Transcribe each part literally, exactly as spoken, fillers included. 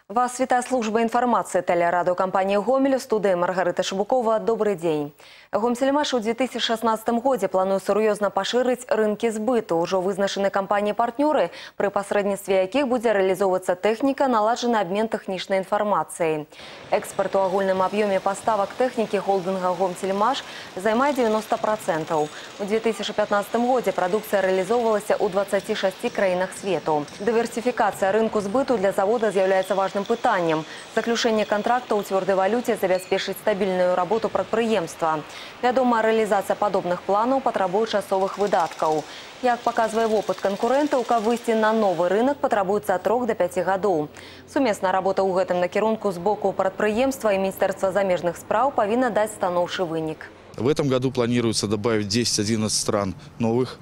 Вас вітає служба інформації телерадіокомпанії «Гомель», у студії Маргарита Шабукова. Добрый день. Гомсельмаш у две тысячи шестнадцатом году планує серйозно поширить ринки збиту. Уже визначені компанії-партнери, при посередництві яких буде реалізовуватися техніка, наладжений обмін технічною інформацією. Експорт у огульному об'ємі поставок техніки холдинга «Гомсельмаш» займає девяносто процентов. У две тысячи пятнадцатом году продукція реалізовувалася у двадцати шести країнах світу. Диверсифікація ринку збиту для заводу з'являється важливим питанням. Заключення контракту у твердій валюті забезпечить стабільну роботу підприємства. Вядома, реалізація подобних планів потребує часових видатків. Як показує опит конкурентів, каб вийти на новий ринок, потребується від трьох до п'яти років. Сумісна робота у гэтым накірунку з боку підприємства і Міністерства заміжних справ повинна дати становчий виник. В этом году планируется добавить десять-одиннадцать стран новых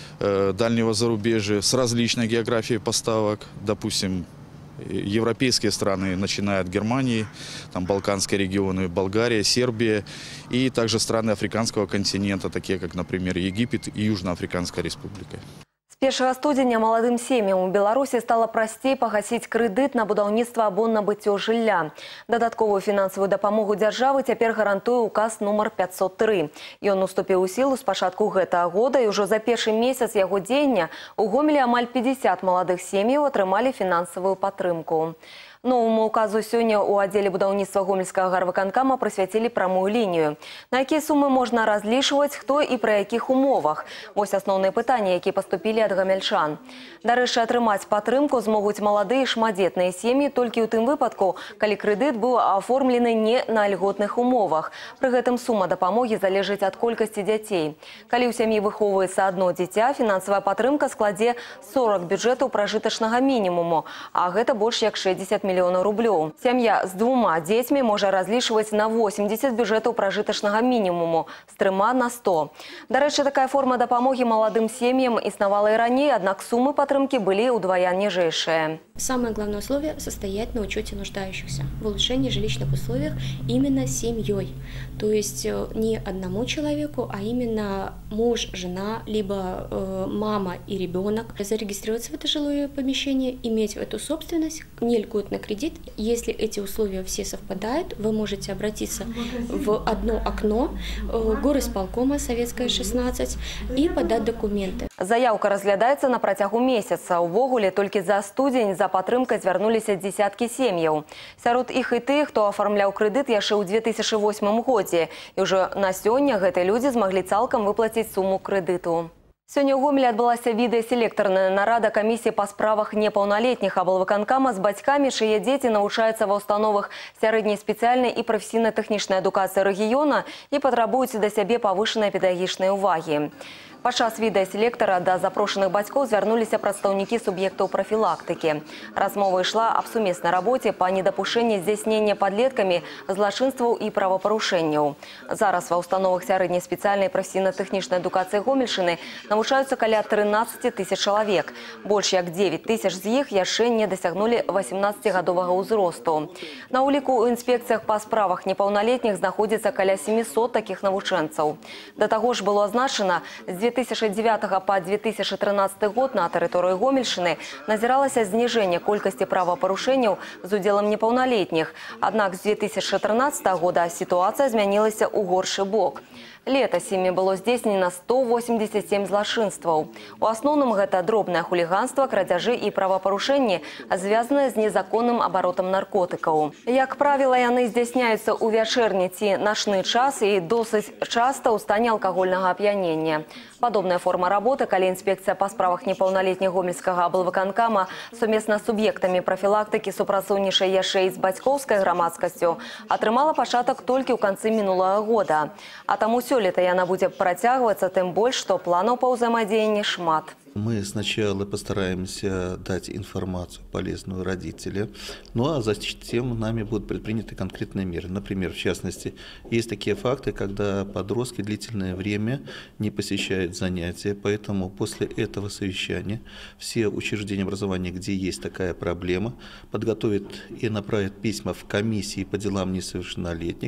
э, дальнего зарубежья с различной географией поставок. Допустим, европейские страны, начиная от Германии, там Балканские регионы, Болгария, Сербия, и также страны африканского континента, такие как, например, Египет и Южноафриканская республика. С первого студеня молодым семьям у Беларуси стало простей погасить кредит на будаўніцтва або набыццё жылля. Дадатковую фінансавую дапамогу дзяржавы цяпер гарантуе указ нумар пятьсот три. Ён уступіў у сілу з пачатку гэтага года, і ўжо за першы месяц яго дзеяння у Гомелі амаль пятьдесят маладых сем'яў атрымалі фінансавую падтрымку. Новому указу сёння у отделе будаўніцтва Гомельскага гарвыканкама прысвяцілі прамую лінію. На якія сумы можна разлічваць, хто і пры якіх умовах. Вось асноўныя пытанні, якія паступілі ад гамельчан. Дарэчы, атрымаць падтрымку змогуць маладыя шматдзетныя сем'і толькі ў тым выпадку, калі крэдыт быў аформлены не на льготных умовах. Пры гэтым сума дапамогі залежыць ад колькасці дзяцей. Калі ў сям'і выхоўваецца адно дзіця, фінансавая падтрымка складзе сорок бюджэтаў пражытачнага мінімуму, а гэта больш як шэсцьдзесят мільёнаў рублёў. Сям'я з двума дзецьмі можа разлічваць на восемьдесят бюджэтаў пражытачнага мінімуму, з трыма на сто. Дарэчы, такая форма дапамогі маладым сем'ям існавала і раней, аднак сумы падтрымкі былі ўдвая ніжэйшыя. Самое главное условие – состоять на учете нуждающихся в улучшении жилищных условиях именно семьей. То есть не одному человеку, а именно муж, жена, либо э, мама и ребенок. Зарегистрироваться в это жилое помещение, иметь эту собственность, не льготный кредит. Если эти условия все совпадают, вы можете обратиться в одно окно э, горисполкома Советская шестнадцать и подать документы. Заявка разглядаецца на працягу месяца. Увогуле, толькі за студзень за падтрымкай звярнуліся дзесяткі сем'яў. Сярод іх і тых, хто афармляў крэдыт яшчэ ў две тысячи восьмым годзе. І ўжо на сёння гэтыя людзі змаглі цалкам выплаціць суму крэдыту. Сёння ў Гомелі адбылася відэаселектарная нарада камісіі па справах непаўналетніх аблвыканкама з бацькамі, чые дзеці навучаюцца ва ўстановах сярэдняй спецыяльнай і прафесійна-тэхнічнай адукацыі рэгіёна і патрабуюць да сябе павышанай педагагічнай увагі. Падчас відэаселектара да запрошаных бацькоў звярнуліся прадстаўнікі суб'ектаў прафілактыкі. Размова ішла аб сумеснай рабоце па недапушэнні здзяйснення падлеткамі злачынстваў і правапарушэнняў. Зараз ва ўстановах сярэдняй спецыяльнай прафесійна-тэхнічнай адукацыі Гомельшчыны навучаюцца каля трынаццаці тысяч чалавек. Больш як дзевяць тысяч з іх яшчэ не дасягнулі васемнаццацігадовага ўзросту. На ўліку ў інспекцыях па справах непаўналетніх знаходзіцца каля семісот такіх навучэнцаў. Да таго ж было азначана, з две тысячи девятого по две тысячи тринадцатый год на тэрыторыі Гомельшчыны назіралася зніжэнне колькасці правапарушэнняў з удзелам непаўналетніх. Аднак з две тысячи тринадцатого года сітуацыя змянілася ў горшы бок. Летась імі было здзейснена сто восемьдесят семь злачынстваў. У асноўным гэта дробнае хуліганства, крадзяжы і правапарушэнні, звязаныя з незаконным абаротам наркотыкаў. Як правіла, яны здзяйсняюцца ў вячэрні ці начны час і досыць часта ў стане алкагольнага ап'янення. Падобная форма работы, калі інспекцыя па справах непаўналетніх Гомельскага аблвыканкама сумесна з суб'ектамі прафілактыкі супрацоўнічае яшчэ і з бацькоўскай грамадскасцю, атрымала пачатак толькі ў канцы мінулага года. А таму сёлета яна будзе працягвацца, тым больш, што планаў па ўзаемадзеянні шмат. Мы сначала постараемся дать информацию полезную родителям, ну а затем нами будут предприняты конкретные меры. Например, в частности, есть такие факты, когда подростки длительное время не посещают занятия, поэтому после этого совещания все учреждения образования, где есть такая проблема, подготовят и направят письма в комиссии по делам несовершеннолетних,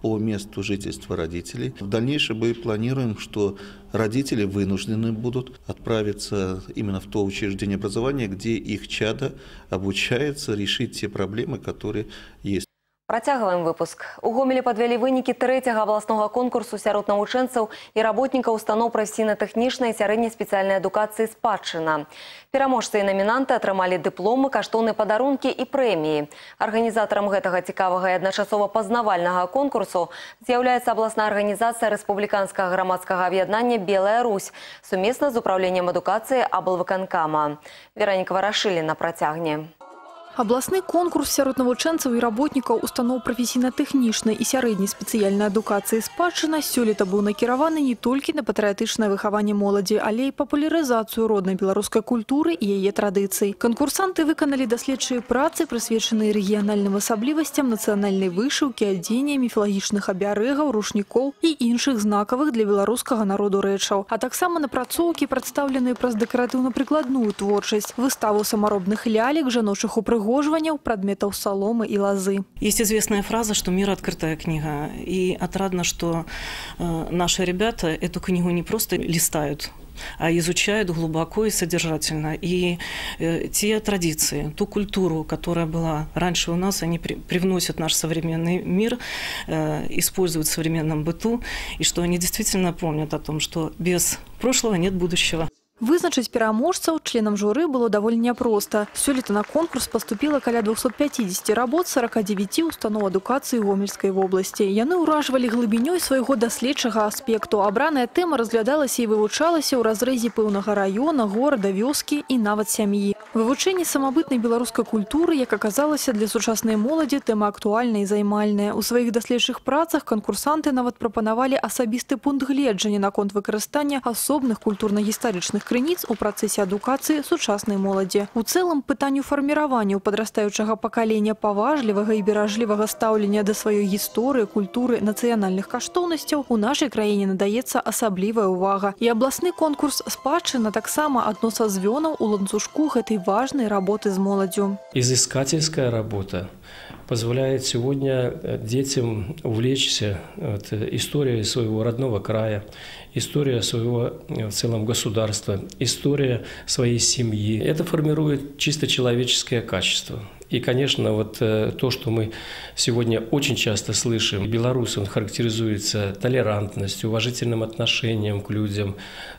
по месту жительства родителей. В дальнейшем мы планируем, что родители вынуждены будут отправиться именно в то учреждение образования, где их чадо обучается решить те проблемы, которые есть. Працягваем выпуск. У Гомелі падвялі вынікі трэцяга абласнога конкурсу сярод навучэнцаў і работнікаў устаноў прафесійна-тэхнічнай і сярэдняй спецыяльнай адукацыі «Спадчына». Пераможцы і намінанты атрымалі дыпломы, каштоўныя падарункі і прэміі. Арганізатарам гэтага цікавага і адначасова пазнавальнага конкурсу з'яўляецца абласная арганізацыя рэспубліканскага грамадскага аб'яднання «Белая Русь» сумесна з управленнем адукацыі аблвыканкама. Вераніка Варашыліна працягне. Абласны конкурс сярод навучэнцаў і работнікаў устаноў прафесійна-тэхнічнай і сярэдняй спецыяльнай адукацыі «Спадчына» сёлета быў накіраваны не толькі на патрыятычнае выхаванне моладзі, але і папулярызацыю роднай беларускай культуры і яе традыцый. Канкурсанты выканалі даследчыя працы, прысвечаныя рэгіянальным асаблівасцям нацыянальнай вышыўкі, адзення, міфалагічных абярэгаў, рушнікоў і іншых знакавых для беларускага народу рэчаў, а таксама напрацоўкі, прадстаўленыя праз дэкаратыўна-прыкладную творчасць, выставу самаробных лялек, жаночых упрыгожванняў, предметов соломы и лозы. Есть известная фраза, что мир – открытая книга. И отрадно, что э, наши ребята эту книгу не просто листают, а изучают глубоко и содержательно. И э, те традиции, ту культуру, которая была раньше у нас, они при, привносят в наш современный мир, э, используют в современном быту, и что они действительно помнят о том, что без прошлого нет будущего. Вызначыць пераможцаў членам журы было даволі няпроста. Сёлета на конкурс паступіла каля двухсот пятидесяти работ сорока девяти устаноў адукацыі Гомельскай вобласці. Яны ўражвалі глыбінёй свайго даследчага аспекту. Абраная тэма разглядалася і вывучалася ў разрэзе пэўнага раёна, горада, вёскі і нават сям'і. Вывучэнне самабытнай беларускай культуры, як аказалася, для сучаснай моладзі тэма актуальная і займальная. У сваіх даследчых працах канкурсанты нават прапанавалі асабісты пункт гледжання наконт выкарыстання асобных культурна-гістарычных крыніц у працэсе адукацыі сучаснай моладзі. У цэлым пытанню фарміравання ў падрастаючага пакалення паважлівага і беражлівага стаўлення да сваёй гісторыі, культуры, нацыянальных каштоўнасцяў у нашай краіне надаецца асаблівая ўвага. І абласны конкурс «Спадчына» таксама адно са звёнаў у ланцужку гэтай важной работы с молодью. Изыскательская работа позволяет сегодня детям увлечься вот, историей своего родного края, история своего в целом государства, история своей семьи. Это формирует чисто человеческое качество. И, конечно, вот то, что мы сегодня очень часто слышим, белорус, он характеризуется толерантностью, уважительным отношением к людям,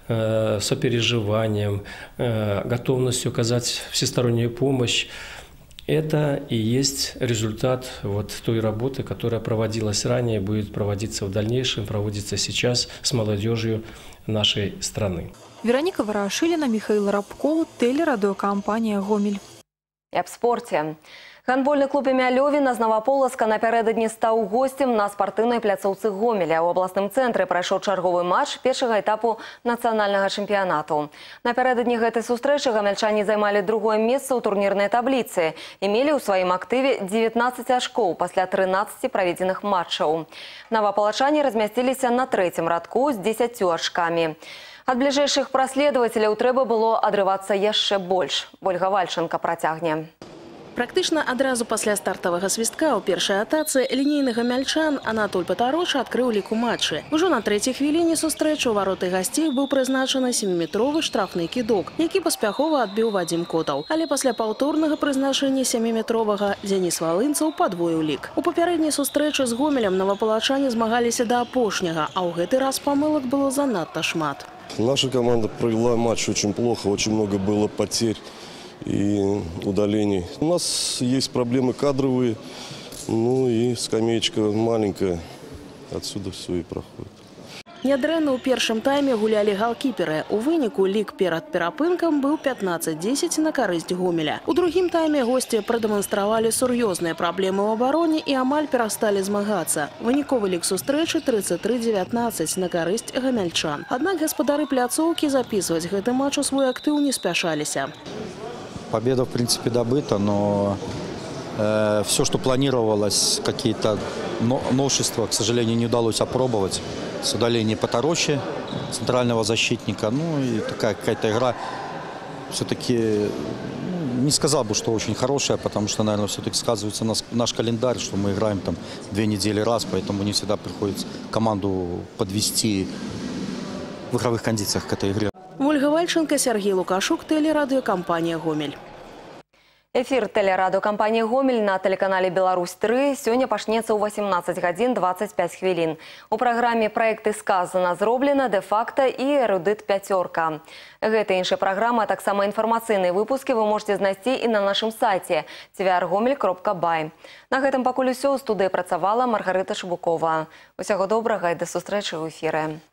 сопереживанием, готовностью оказать всестороннюю помощь. Это и есть результат вот той работы, которая проводилась ранее, будет проводиться в дальнейшем, проводится сейчас с молодежью нашей страны. Вероника Варашыліна, Михаил Рабков, телерадиокомпания «Гомель». И об спорте. Гандбольны клуб імя Лёвіна з Наваполацка напярэдадні стаў госцем на спартыўнай пляцоўцы Гомеля. У абласным цэнтры прайшоў чарговы матч першага этапу нацыянальнага чэмпіянату. Напярэдадні гэтай сустрэчы гамельчане займалі другое месца ў турнірнай табліцы і мелі ў сваім актыве дзевятнаццаць ачкоў пасля трынаццаці праведзеных матчаў. Наваполачане размясціліся на трэцім радку з дзесяццю ачкамі. Ад бліжэйшых праследавацеляў трэба было адрывацца яшчэ больш. Ольга Вальченко працягне. Практычна адразу пасля стартавага свістка ў першай атацы лінейны гамяльчан Анатоль Патароша адкрыў лік у матчы. Ужо на трэцяй хвіліне сустрэчы ў вароты гасцей быў прызначаны сяміметровы штрафны кідок, які паспяхова адбіў Вадзім Котаў. Але пасля паўторнага прызначэння сяміметровага Дзяніс Валынцаў падвоіў лік. У папярэдняй сустрэчы з Гомелем наваполачане змагаліся да апошняга, а ў гэты раз памылак было занадта шмат. Наша команда провела матч очень плохо, очень много было потерь и удалений. У нас есть проблемы кадровые, ну и скамеечка маленькая, отсюда все и проходит. Нядрэнна ў першым тайме гулялі галкіперы. У выніку лік перад перапынкам быў пятнаццаць дзесяць на карысць Гомеля. У другім тайме госці прадэманстравалі сур'ёзныя праблемы ў абароне і амаль перасталі змагацца. Выніковы лік сустрэчы тридцать три девятнадцать на карысць гамяльчан. Аднак гаспадары пляцоўкі записывать гэты матч у свой актыў не спяшаліся. Победа, в принципе, добыта, но э, все, что планировалось, какие-то новшества, к сожалению, не удалось опробовать. С удалением Патороши, центрального защитника, ну и такая какая-то игра все-таки ну, не сказал бы, что очень хорошая, потому что, наверное, все-таки сказывается наш, наш календарь, что мы играем там две недели раз, поэтому не всегда приходится команду подвести в игровых кондициях к этой игре. Ольга Вальченко, Сергей Лукашук, телерадиокомпания «Гомель». Эфир телерадиокомпании «Гомель» на телеканале «Беларусь-три» сегодня пачнецца ў восемнадцать гадзін двадцать пять хвілін. У праграме «Проекты сказано, зроблено», «Де-факто» и «Эрудит пятерка». Гэта і іншыя праграмы, а таксама інфармацыйныя выпускі вы можете знайсці і на нашым сайце ти ви ар гомель кропка бай. На гэтым пакуль усё. У студыі працавала Маргарыта Шыбукова. Усяго добрага і да сустрэчы ў эфіры.